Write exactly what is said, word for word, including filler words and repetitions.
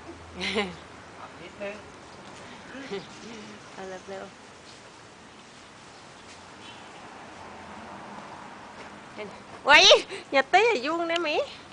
นิดนึงเอาเร็วๆไว้อย่าเต้อย่ายุ่งได้ไหม